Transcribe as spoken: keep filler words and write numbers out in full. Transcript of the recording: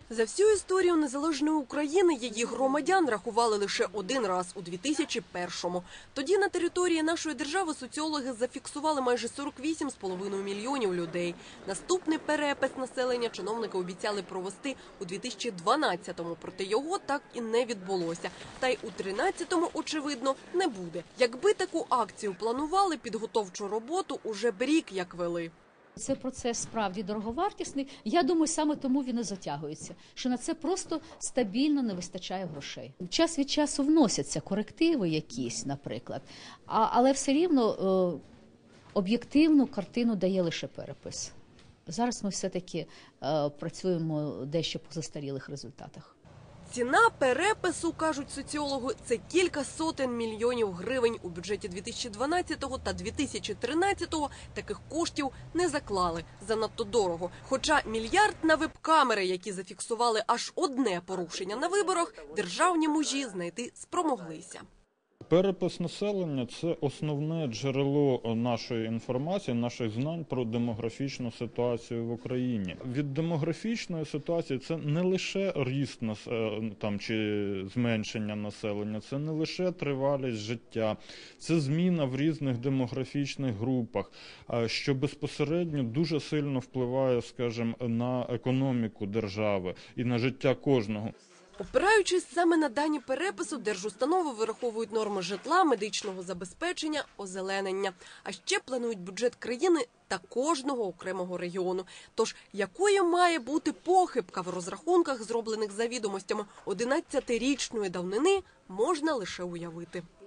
За всю історію незалежної України її громадян рахували лише один раз – у дві тисячі першому. Тоді на території нашої держави соціологи зафіксували майже сорок вісім з половиною мільйонів людей. Наступний перепис населення чиновники обіцяли провести у дві тисячі дванадцятому, проте його так і не відбулося. Та й у тринадцятому, очевидно, не буде. Якби таку акцію планували, підготовчу роботу уже б рік як вели. Це процес справді дороговартісний. Я думаю, саме тому він і затягується, що на це просто стабільно не вистачає грошей. Час від часу вносяться корективи якісь, наприклад, а, але все рівно е, об'єктивну картину дає лише перепис. Зараз ми все-таки е, працюємо дещо по застарілих результатах. Ціна перепису, кажуть соціологи, це кілька сотень мільйонів гривень. У бюджеті дві тисячі дванадцятого та дві тисячі тринадцятого таких коштів не заклали. Занадто дорого. Хоча мільярд на веб-камери, які зафіксували аж одне порушення на виборах, державні мужі знайти спромоглися. Перепис населення – це основне джерело нашої інформації, наших знань про демографічну ситуацію в Україні. Від демографічної ситуації це не лише ріст там, чи зменшення населення, це не лише тривалість життя, це зміна в різних демографічних групах, що безпосередньо дуже сильно впливає, скажімо, на економіку держави і на життя кожного. Опираючись саме на дані перепису, держустанови вираховують норми житла, медичного забезпечення, озеленення. А ще планують бюджет країни та кожного окремого регіону. Тож, якою має бути похибка в розрахунках, зроблених за відомостями одинадцятирічної давнини, можна лише уявити.